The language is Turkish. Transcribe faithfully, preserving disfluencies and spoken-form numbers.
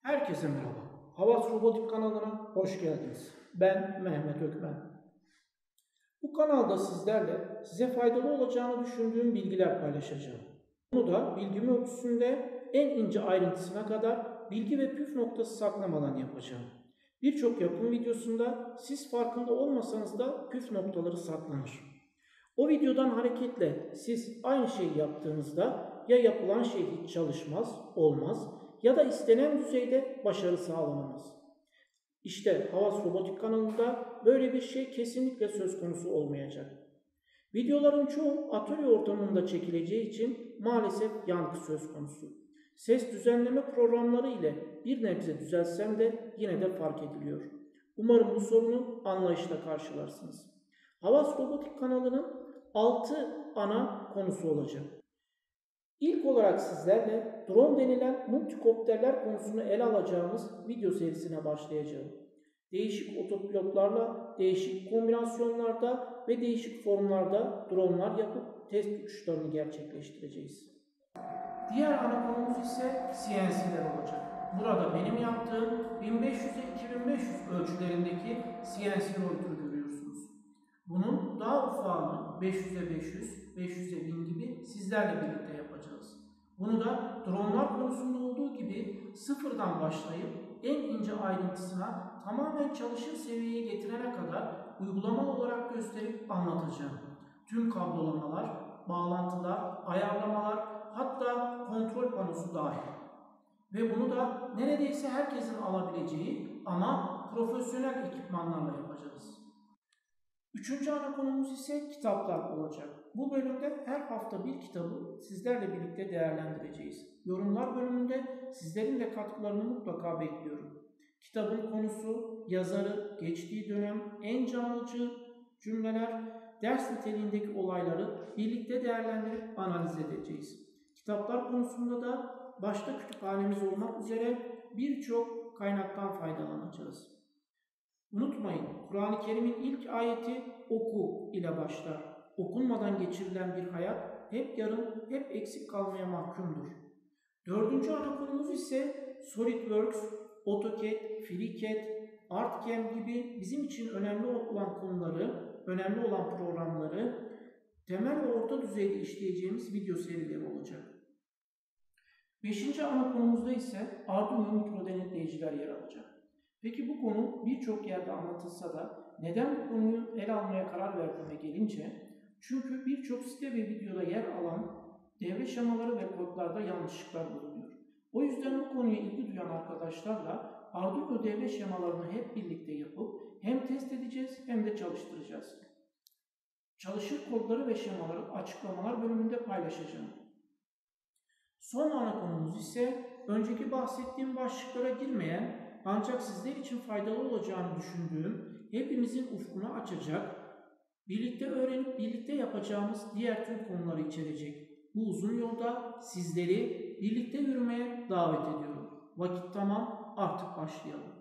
Herkese merhaba. Havas Robotik kanalına hoş geldiniz. Ben Mehmet Ökmen. Bu kanalda sizlerle size faydalı olacağını düşündüğüm bilgiler paylaşacağım. Bunu da bilgim ölçüsünde en ince ayrıntısına kadar bilgi ve püf noktası saklamadan yapacağım. Birçok yapım videosunda siz farkında olmasanız da püf noktaları saklanır. O videodan hareketle siz aynı şeyi yaptığınızda ya yapılan şey hiç çalışmaz, olmaz ya da istenen düzeyde başarı sağlanamaz. İşte Havas Robotik kanalında böyle bir şey kesinlikle söz konusu olmayacak. Videoların çoğu atölye ortamında çekileceği için maalesef yankı söz konusu. Ses düzenleme programları ile bir nebze düzelsem de yine de fark ediliyor. Umarım bu sorunu anlayışla karşılarsınız. Havas Robotik kanalının altı ana konusu olacak. İlk olarak sizlerle drone denilen multikopterler konusunu ele alacağımız video serisine başlayacağım. Değişik otopilotlarla, değişik kombinasyonlarda ve değişik formlarda dronelar yapıp test uçuşlarını gerçekleştireceğiz. Diğer ana konumuz ise C N C'ler olacak. Burada benim yaptığım bin beş yüze iki bin beş yüz ölçülerindeki C N C robotu görüyorsunuz. Bunun daha ufağını beş yüze beş yüz, beş yüze bin gibi sizlerle birlikte yapacağız. Bunu da dronlar konusunda olduğu gibi sıfırdan başlayıp en ince ayrıntısına tamamen çalışır seviyeye getirene kadar uygulamalı olarak gösterip anlatacağım. Tüm kablolamalar, bağlantılar, ayarlamalar, hatta kontrol panosu dahil. Ve bunu da neredeyse herkesin alabileceği ama profesyonel ekipmanlarla yapacağız. Üçüncü ana konumuz ise kitaplar olacak. Bu bölümde her hafta bir kitabı sizlerle birlikte değerlendireceğiz. Yorumlar bölümünde sizlerin de katkılarını mutlaka bekliyorum. Kitabın konusu, yazarı, geçtiği dönem, en canlıcı cümleler, ders niteliğindeki olayları birlikte değerlendirip analiz edeceğiz. Kitaplar konusunda da başta kütüphanemiz olmak üzere birçok kaynaktan faydalanacağız. Unutmayın, Kur'an-ı Kerim'in ilk ayeti oku ile başlar. Okunmadan geçirilen bir hayat hep yarım, hep eksik kalmaya mahkumdur. Dördüncü ana konumuz ise SolidWorks, AutoCAD, FreeCAD, ArtCam gibi bizim için önemli olan konuları, önemli olan programları temel ve orta düzeyde işleyeceğimiz video serileri olacak. Beşinci ana konumuzda ise Arduino mikro denetleyiciler yer alacak. Peki bu konu birçok yerde anlatılsa da neden bu konuyu ele almaya karar verdiğime gelince, çünkü birçok site ve videoda yer alan devre şemaları ve kodlarda yanlışlıklar bulunuyor. O yüzden bu konuya ilgi duyan arkadaşlarla Arduino devre şemalarını hep birlikte yapıp hem test edeceğiz hem de çalıştıracağız. Çalışır kodları ve şemaları açıklamalar bölümünde paylaşacağım. Son ana konumuz ise önceki bahsettiğim başlıklara girmeyen ancak sizler için faydalı olacağını düşündüğüm, hepimizin ufkunu açacak, birlikte öğrenip birlikte yapacağımız diğer tüm konuları içerecek. Bu uzun yolda sizleri birlikte yürümeye davet ediyorum. Vakit tamam, artık başlayalım.